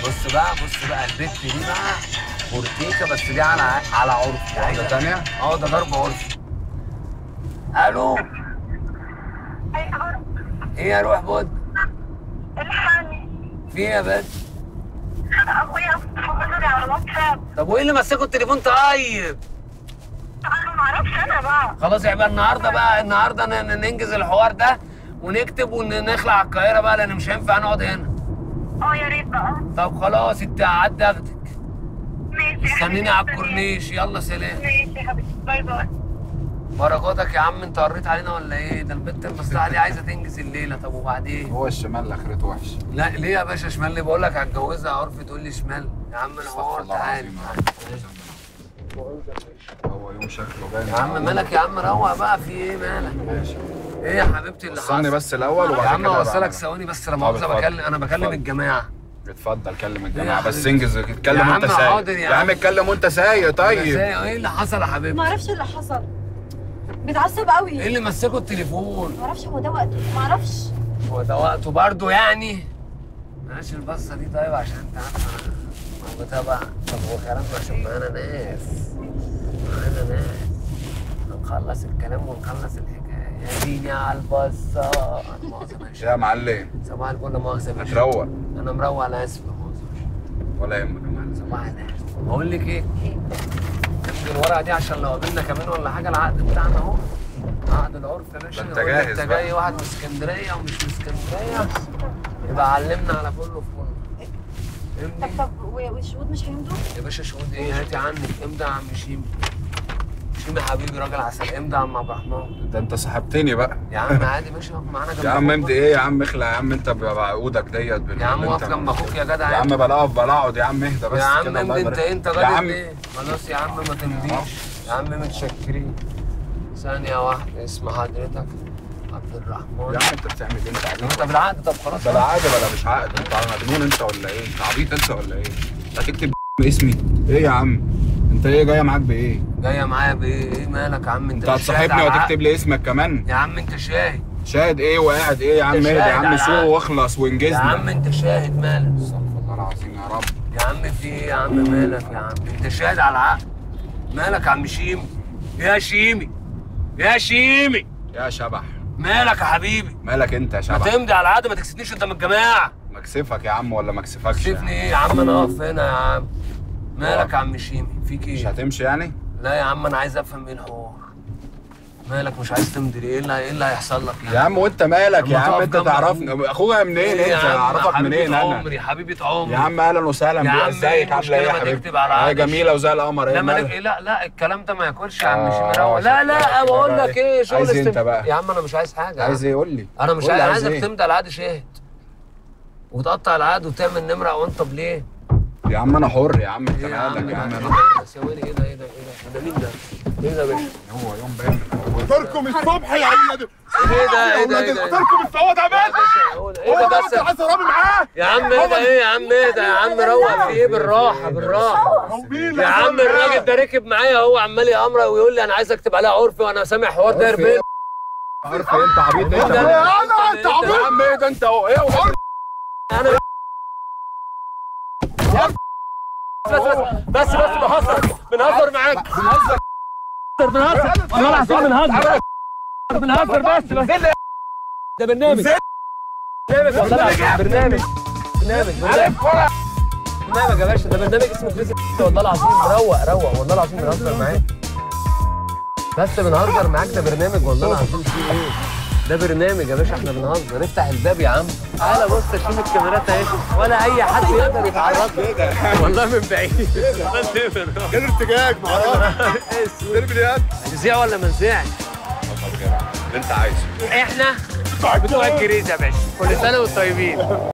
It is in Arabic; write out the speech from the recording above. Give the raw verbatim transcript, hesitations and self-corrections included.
بص بقى بص بقى البت دي بقى بورتيكا، بس دي على على عرفي. واحدة تانية؟ اه ده ضرب عرفي. الو. ايه يا روح بود؟ الحقني. في ايه يا بنت؟ ابويا فضلي على الواتساب. طب وايه اللي مسكوا التليفون طيب؟ انا ما اعرفش انا بقى. خلاص يبقى النهارده بقى النهارده ننجز الحوار ده ونكتب ونخلع على القاهره بقى، لان مش هينفع نقعد هنا. اه يا ريت بقى. طب خلاص انت عدى اخدك. ماشي. استنيني على الكورنيش. يلا سلام. ماشي يا حبيبي، باي باي. بركاتك يا عم. انت قريت علينا ولا ايه؟ ده البت المصلحه دي عايزه تنجز الليله. طب وبعدين؟ هو الشمال اخرته وحشه. لا ليه يا باشا شمال؟ ليه بقول لك هتجوزها عرفي تقول لي شمال؟ يا عم الحوار تعالى. هو يوم شكله باين. يا عم مالك يا عم؟ روق بقى. في ايه مالك؟ ماشي. ايه يا حبيبتي اللي حصل؟ وصلني بس الاول وبعد كده يا عم اوصلك ثواني بس. لا مؤاخذه بكلم انا بكلم الجماعه. اتفضل كلم الجماعه بس انجز. اتكلم وانت سايق. سايق يا, يا عم. اتكلم وانت سايق. طيب ايه اللي حصل يا حبيبتي؟ ما اعرفش اللي حصل، بيتعصب قوي. ايه اللي مسكوا التليفون؟ ما اعرفش، هو ده وقته. ما اعرفش هو ده وقته برضه يعني. بلاش البصه دي طيب عشان انت عارفه انا بتابع. طب هو كلامنا عشان معانا ناس معانا ناس هنخلص الكلام ونخلص الحكايه. يا ديني على البصه. يا معلم صباح الفل. لا مؤاخذه يا باشا. هتروق. انا مروق. انا اسف. لا مؤاخذه. ولا يهمك يا معلم. صباح الخير. بقول لك ايه؟ امضي الورقه دي عشان لو قابلنا كمان ولا حاجه. العقد بتاعنا اهو. عقد العرف يا باشا. انت جاهز انت جاي واحد من اسكندريه ومش من اسكندريه يبقى علمنا على كله في كله. طب طب والشهود مش هيمضوا؟ يا باشا شهود ايه؟ هاتي عنك. امضي يا عم شيمي. شيمي حبيبي راجل عسل. امضي يا عم عبد الرحمن. ده انت سحبتني بقى. يا عم عادي ماشي. واقف معانا جنب يا عم امضي ايه يا عم؟ اخلع يا عم انت بعقودك ديت. يا عم واقف جنب اخوك يا جدع. يا عم بلا اقف بلا اقعد يا عم. اهدى بس يا عم كده. امضي. انت انت يا غالب عم ليه؟ خلاص يا عم ما تمضيش. يا عم متشكرين. ثانية واحدة. اسم حضرتك عبد الرحمن. يا عم انت بتعمل ايه؟ انت عبيط. انت بالعقد. طب خلاص. بلا عقد بلا مش عقد. انت مجنون انت ولا ايه؟ انت عبيط انت ولا ايه؟ انت هتكتب اسمي؟ ايه يا عم؟ انت ايه جايه معاك بايه؟ جايه معايا بايه؟ ايه مالك يا عم؟ انت انت هتصاحبني وتكتب لي اسمك كمان؟ يا عم انت شاهد. شاهد ايه وقاعد ايه يا عم؟ اهدى يا عم. سوق واخلص وانجزنا. يا عم انت شاهد. مالك؟ استغفر الله العظيم يا رب. يا عم في ايه يا عم؟ مالك يا عم؟ انت شاهد على العقد. مالك يا عم شيمي؟ يا شيمي يا شيمي يا شبح. مالك يا حبيبي؟ مالك انت يا شبح؟ ما تمضي على العقد. ما تكسبنيش قدام الجماعه. مكسفك يا عم ولا مكسفكش؟ تكسفني ايه يا عم؟ انا اقف هنا يا عم. مالك يا عم شيمي؟ فيك ايه؟ مش هتمشي يعني؟ لا يا عم انا عايز افهم ايه الحوار. مالك مش عايز تمضي ليه؟ ايه اللي ايه اللي هيحصل لك يا عم وانت مالك يا عم؟ انت تعرفني اخويا منين؟ انت اعرفك منين؟ انا عمري حبيبه عمري يا عم اهلا وسهلا بيك. ازيك؟ عامله ايه يا حبيبتي؟ هي جميله وزي القمر. لا ايه لا لا لا الكلام ده ما ياكلش يا عم شيمي. روق. لا لا بقول لك ايه شغل. عايز انت بقى؟ يا عم انا مش عايز حاجه. عايز ايه؟ قول لي. انا مش عايز. عايزك تمضي على العقد شاهد وتقطع العقد وتعمل نمره وانطب ليه؟ يا عم انا حر يا عم. انت يا عم مالك يا عم؟ ثواني. ايه ده ايه ده ايه ده؟ ده مين ده؟ ايه ده يا باشا؟ هو يوم باين. تركم الصبح يا ولاد. ايه ده ايه ده ايه ده؟ تركم السواد يا باشا. ايه ده بس؟ عايز ارابي معاه يا عم ايه ده ايه يا عم؟ ايه ده يا عم؟ روق. في ايه؟ بالراحه بالراحه يا عم. الراجل ده ركب معايا اهو عمال يامر ويقول لي انا عايز اكتب عليها عرفي وانا سامع حوار داير بين. عرفي انت عبيط انت. انا انت عبيط يا عم. ايه ده انت اهو؟ ايه انا بس بس بس بهزر بنهزر معاك. بنهزر بنهزر والله العظيم بنهزر بنهزر بس بس. ده برنامج برنامج والله العظيم. برنامج برنامج برنامج يا باشا. ده برنامج اسمه كريزي والله العظيم. روق روق والله العظيم بنهزر معاك. بس بنهزر معاك. ده برنامج والله العظيم. في ايه؟ ده برنامج يا باشا. احنا بنهزر. افتح الباب يا عم. تعالى بص شوف الكاميرات اهي ولا اي حد يقدر يتعرض لي والله من بعيد. كان ارتجاج ما اعرفش. ترمي اليد. نذيع ولا ما نذيعش؟ اللي انت عايزه. احنا بتوع الجريزه يا باشا. كل سنه وانتم طيبين.